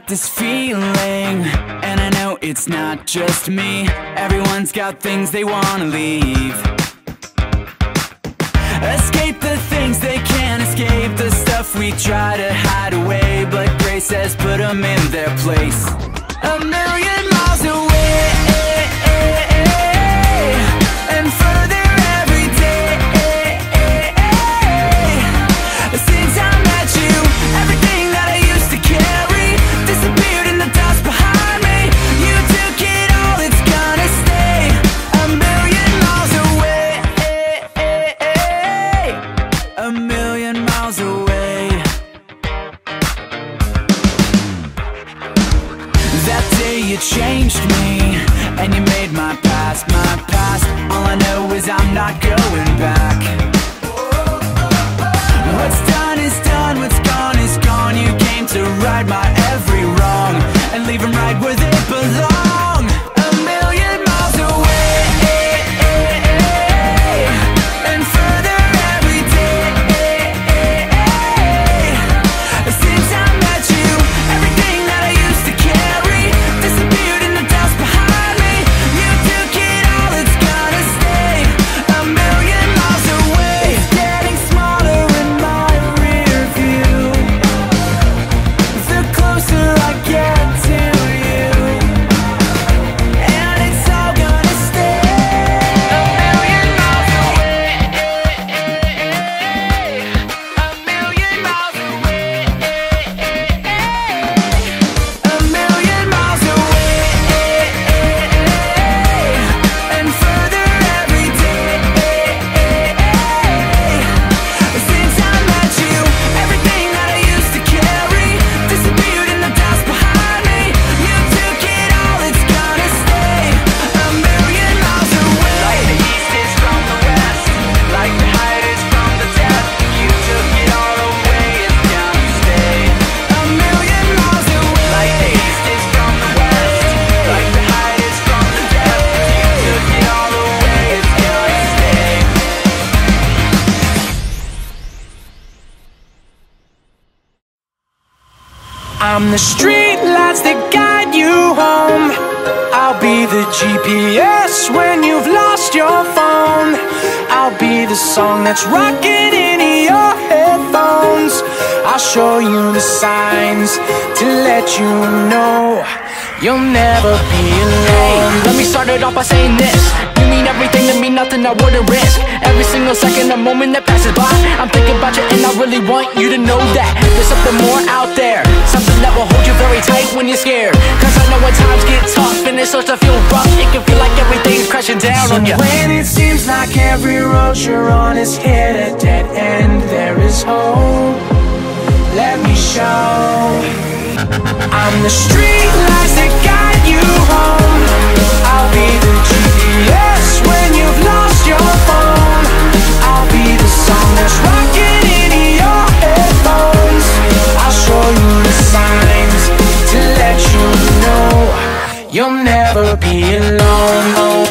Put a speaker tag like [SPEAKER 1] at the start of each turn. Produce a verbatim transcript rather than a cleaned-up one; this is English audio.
[SPEAKER 1] got this feeling, and I know it's not just me. Everyone's got things they wanna leave. Escape the things they can't escape, the stuff we try to hide away, but grace has put them in their place. A million miles away, and further every day. Since I met you, everything that I used to carry disappeared in the dust behind me. You took it all, it's gonna stay. A million miles away, a million miles away. That day you changed me, and you made my past my past. All I know is I'm not going back. What's done is done, what's gone is gone. You came to right my every wrong and leave them right where they belong. A million miles away, and further every day. Since I met you, everything that I used to carry disappeared in the dust behind me. You took it all, it's gonna stay. A million miles away. It's getting smaller in my rear view, the closer I get to you, and it's all gonna stay. A million miles away, a million miles away, a million miles away, and further every day. Since I met you, everything that I used to carry disappeared in the dust behind me. You took it all, it's gonna stay. A million miles away. Like the east is from the west, like the height is from the depth. You took it all away, it's gonna stay. A million miles away. Like the east is from the west, like the height is from the depth. You took it all away, it's gonna stay. I'm the street lights that guide you home. I'll be the G P S when you've lost your phone. I'll be the song that's rocking in your headphones. I'll show you the signs to let you know you'll never be alone.
[SPEAKER 2] Let me start it off by saying this: you mean everything to me, nothing I wouldn't risk. Every single second, a moment that passes by, I'm thinking about you and I really want you to know that there's something more out there, something that will hold you very tight when you're scared. Cause I know when times get tough and it starts to feel rough, it can feel like everything's crashing down
[SPEAKER 1] So
[SPEAKER 2] on you.
[SPEAKER 1] when it seems like every road you're on is hit a dead end, there is hope. Let me show. I'm the street lights that guide you home. I'll be the G P S when you've lost your phone. I'll be the song that's rocking in your headphones. I'll show you the signs to let you know you'll never be alone.